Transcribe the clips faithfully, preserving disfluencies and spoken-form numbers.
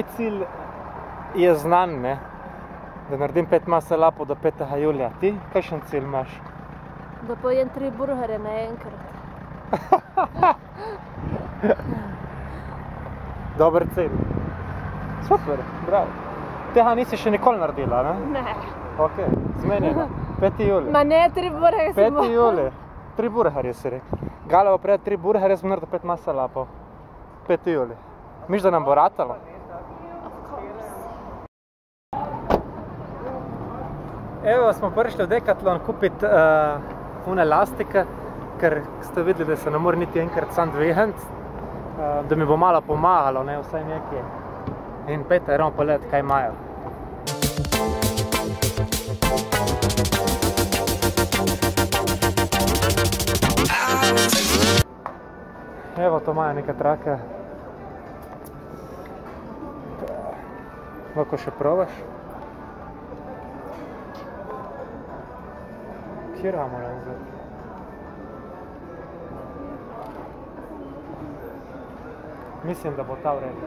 moj cilj je znan, ne? Da naredim pet muscle upov do petega julija. Ti, kakšen cilj imaš? Da pojem tri burgerje naenkrat. Dober cilj. Super, bravo. Tega nisi še nikoli naredila, ne? Ne. Ok, zmenjeno. peti julij. Ma ne, tri burgerje sem peti julij. Tri burgerje si rekel. Gala bo prej tri burgerje, smo naredili pet muscle upov. peti julij. Miš, da nam bo ratalo? Evo, smo prišli v Decathlon kupiti uh, une elastike, ker ste videli, da se ne more niti enkrat sam dvigniti, uh, da mi bo malo pomagalo, ne, vsaj nekaj. In pejte, gremo pogledati, kaj imajo. Evo, to imajo neke trake. Lahko še probaš? Kjera moram vzeti? Mislim, da bo ta vredna.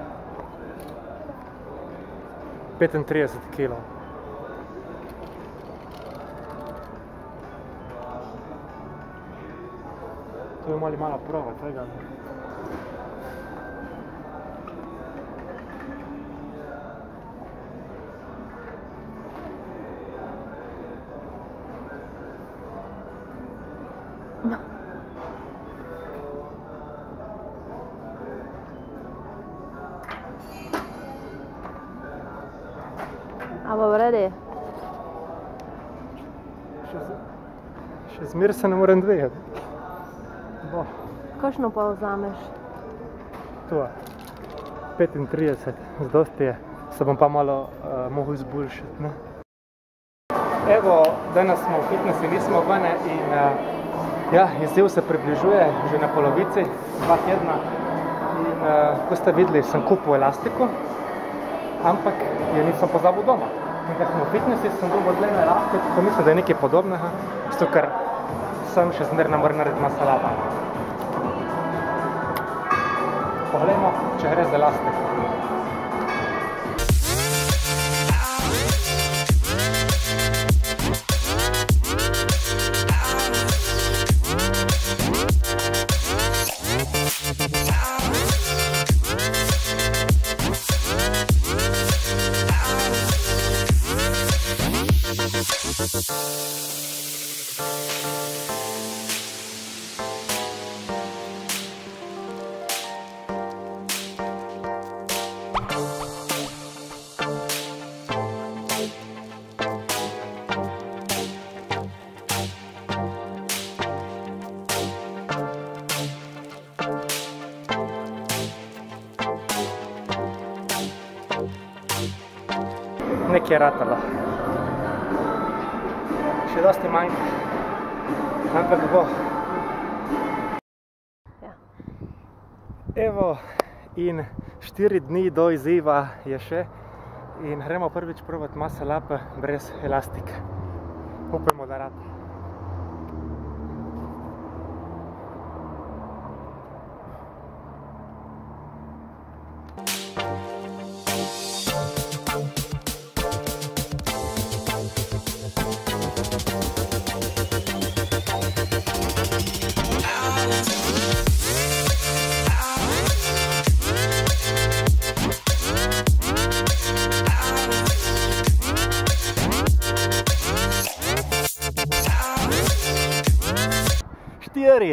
petintrideset kilov. To bi morali malo probati, tega ne. A bo vredi? Še, še zmer se ne morem dvigati. Bo. Kakšno pa vzameš? To. petintrideset. Zdosti je. Se bom pa malo uh, mogel izboljšati, ne? Evo, danes smo v fitnessu, nismo vene in uh, ja, izziv se približuje že na polovici, dva tedna. In uh, ko ste videli, sem kupil elastiko, ampak jo nisem pozabil doma. In ker smo v fitnessu, sem dobil zleno elastiko, ko mislim, da je nekaj podobnega, zato ker sem še zmer ne morem narediti muscle upa. Poglejmo, če gre za elastiko. Nekaj je ratalo. Še dosti manjka, ampak bo. Ja. Evo, in štiri dni do izziva je še in gremo prvič probati muscle up brez elastike. Upajmo, da rata. Štiri.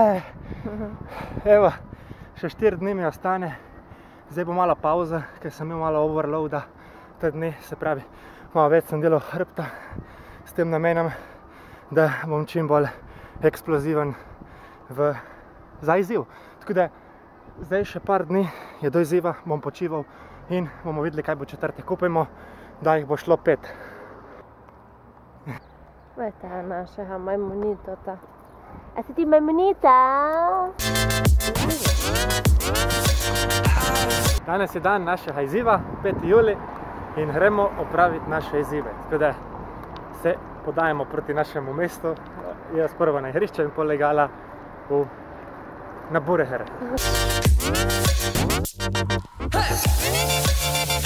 Evo, še štiri dni mi ostane. Zdaj bo malo pauza, ker sem imel malo overloada te dni, se pravi, malo več sem delal hrbta s tem namenom, da bom čim bolj eksploziven v, za izziv. Tako da, zdaj še par dni je do izziva, bom počival in bomo videli, kaj bo četrtek. Upajmo, da jih bo šlo pet. Vete, našega majmunitota. A si ti majmunita? Danes je dan našega izziva, peti julij, in gremo opraviti naše izzive. Tako da se podajamo proti našemu mestu, jaz prvo na igrišče in poleg Gala v, na burgerje.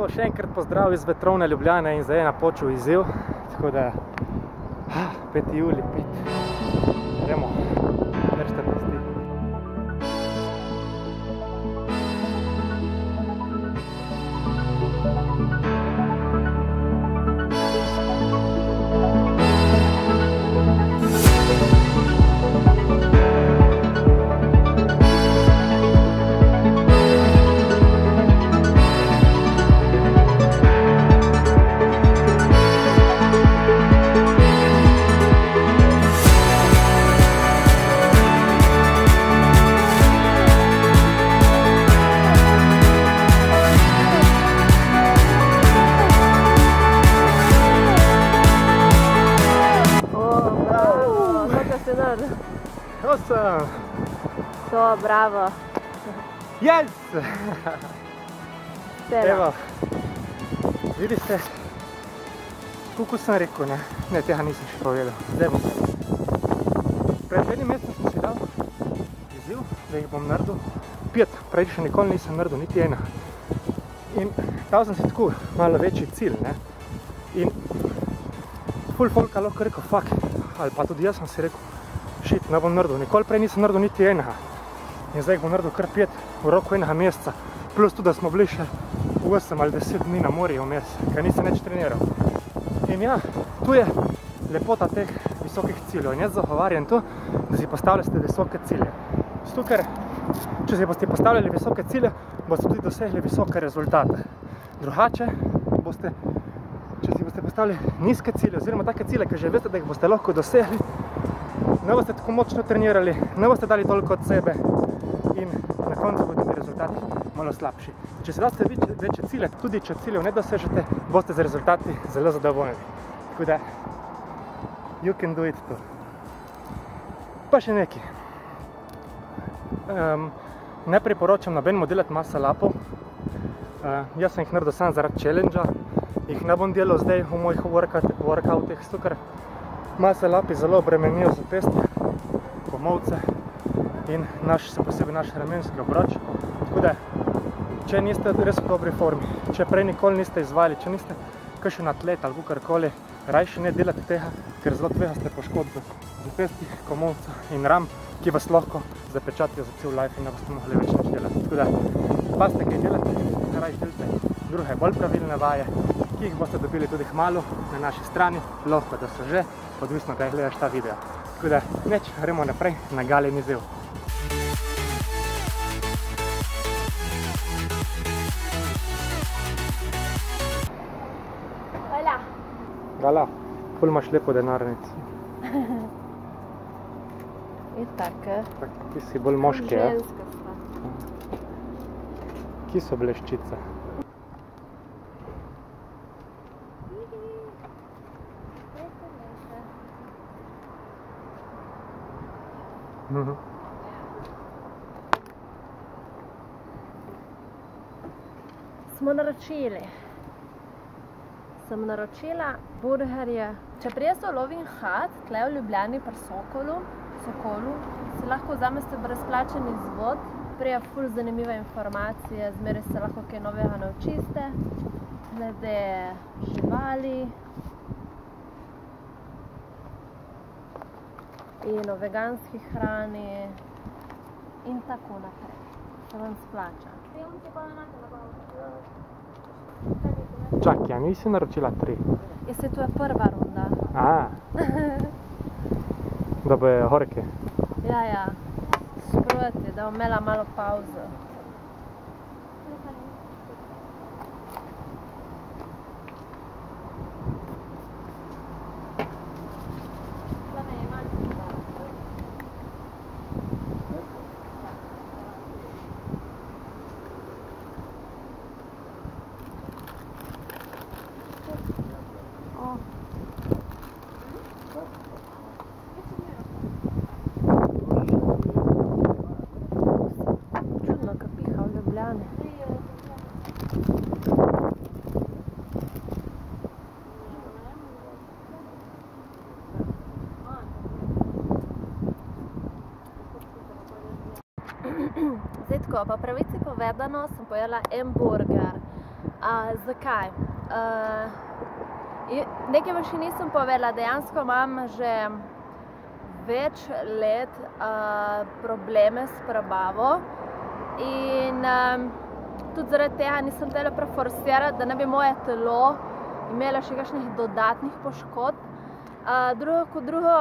še enkrat pozdrav iz vetrovne Ljubljane in zdaj je napočil izziv, tako da peti julij, pet. Gremo, držite pesti. Awesome! To, bravo! Yes! Stela. Evo, vidite, kako sem rekel, ne? Ne, tega nisem še povedal. Zdaj bom. Pred enim mesecem sem si dal izziv, da jih bom naredil pet. Prej še nikoli nisem naredil niti ena. In dal sem si tako malo večji cilj, ne? In ful folka lahko rekel, fuck, ali pa tudi jaz sem si rekel, shit, ne bom naredil. Nikoli prej nisem naredil niti enega. In zdaj bom naredil kar pet v roku enega meseca. Plus tudi, da smo bili še osem ali deset dni na morju vmes, ker nisem nič treniral. In ja, tu je lepota teh visokih ciljev. In jaz zagovarjam to, da si postavljate visoke cilje. Zato, ker če si boste postavljali visoke cilje, boste tudi dosegli visoke rezultate. Drugače boste, če si boste postavili nizke cilje, oziroma take cilje, ki že veste, da jih boste lahko dosegli, ne boste tako močno trenirali, ne boste dali toliko od sebe in na koncu bodo tudi rezultati malo slabši. Če si daste večje cilje, tudi če ciljev ne dosežete, boste z rezultati zelo zadovoljni. Tako da, you can do it too. Pa še nekaj. Um, ne priporočam nobenemu delati muscle upov. Uh, jaz sem jih naredil sam zaradi challengea. Jih ne bom delal zdaj v mojih workoutih, zato ker muscle upi zelo obremenijo zapestje, komolce in naš, se posebej naš ramenski obroč. Tako da, če niste res v dobri formi, če prej nikoli niste izvajali, če niste kakšen atlet ali kakorkoli, rajši ne delate tega, ker zelo tvegaste poškodbe zapestij, komolca in ram, ki vas lahko zapečatijo za cel life in ne boste mogli več nič delati. Tako da, paste kaj delate, rajši delate druge bolj pravilne vaje, ki jih boste dobili tudi kmalu na naši strani, lahko da so že, odvisno kaj gledaš ta video. Tako da, neč, gremo naprej na Galin izziv. Hola! Gala, ful imaš lepo denarnico. Itak, Tak, ti si bolj moški, ja? ženska sva. Ki so bleščice? Mhm. Smo naročili. Sem naročila burgerje. Če prijeste v Lovin Hat, tle v Ljubljani pri Sokolu, Sokolu, si lahko vzamete brezplačen izvod, prije ful zanimive informacije, zmeraj se lahko kaj novega naučiste, glede živali in o veganski hrani in tako naprej. Se vam splača. Čakaj, a nisi naročila tri? Ja, se to je prva runda. A, da bo je horke. Ja, ja. Sproti, da bom imela malo pauzo. Čudno, kad piha v Ljubljani. Zdaj tako, po pravici povedano sem pojela en burger. Uh, zakaj? Uh, nekaj vam še nisem povedala, dejansko imam že več let uh, probleme s prebavo in um, tudi zaradi tega nisem tele preforsirati, da ne bi moje telo imelo še kakšnih dodatnih poškodb. Uh, drugo kot drugo,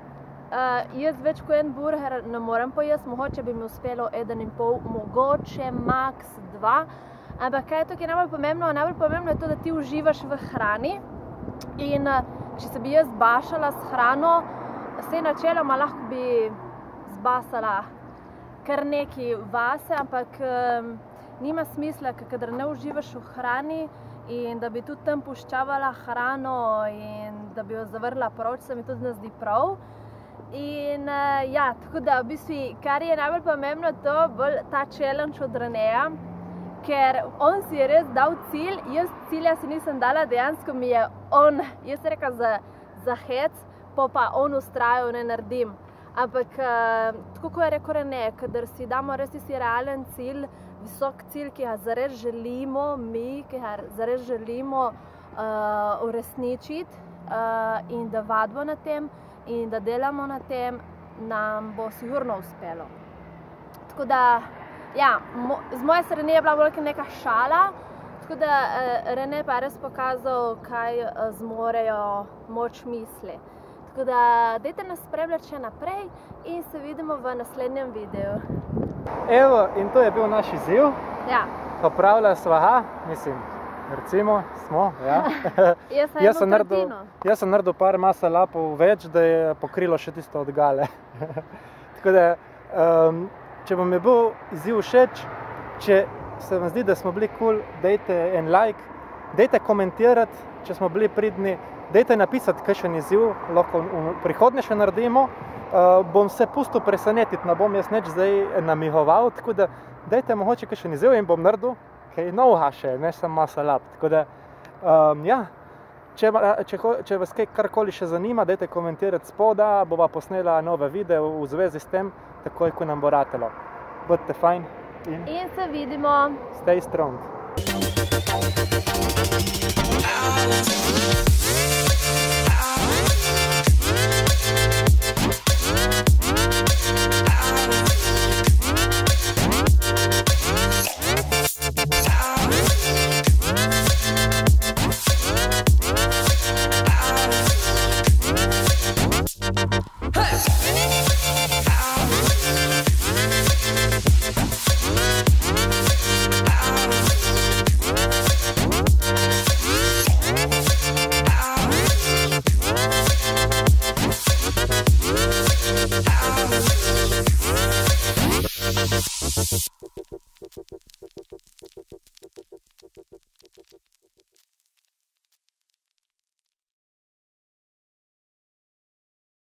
uh, jaz več kot en burger ne morem pojesti, mogoče bi mi uspelo eden in pol, mogoče max dva, ampak kaj je tukaj najbolj pomembno? Najbolj pomembno je to, da ti uživaš v hrani in uh, če se bi jaz bašala s hrano, vse načeloma lahko bi zbasala kar nekaj vase, ampak um, nima smisla, kadar ne uživaš v hrani in da bi tudi tam puščavala hrano in da bi jo zavrla proč, se mi tudi ne zdi prav. In uh, ja, tako da v bistvu, kar je najbolj pomembno, to bolj ta challenge od Reneja, ker on si je res dal cilj, jaz cilja si nisem dala, dejansko mi je on, jaz sem rekla za, za hec, po pa on ustrajal, ne naredim. Ampak, uh, tako kot je rekel Rene, kadar si damo res tisti realen cilj, visok cilj, ki ga zares želimo mi, ki ga zares želimo uh, uresničiti uh, in da vadimo na tem in da delamo na tem, nam bo sigurno uspelo. Tako da, ja, mo, z moje strani je bila bolj neka šala, tako da uh, Rene pa je res pokazal, kaj uh, zmorejo moč misli. Tako da, dajte nas spremljati še naprej in se vidimo v naslednjem videu. Evo, in to je bil naš izziv. Ja. Popravila sva ga, mislim, recimo, smo, ja. Jaz sem jaz sem eno naredil, tretjino. jaz sem naredil par masa lapov več, da je pokrilo še tisto od gale. Tako da, um, če vam je bil izziv všeč, če se vam zdi, da smo bili cool, dajte en like, dajte komentirati, če smo bili pridni, dajte napisati, kakšen izziv lahko v prihodnje še naredimo. Uh, bom se pustil presenetiti, ne bom jaz nič zdaj namihoval, tako da dajte mogoče kakšen izziv in bom naredil kaj novega še, ne samo masa lap. Tako da, um, ja, če, če, če vas kaj karkoli še zanima, dajte komentirati spoda, bova posnela nove videe v zvezi s tem, takoj, ko nam bo ratelo. Bodite fajn in, in se vidimo. Stay strong.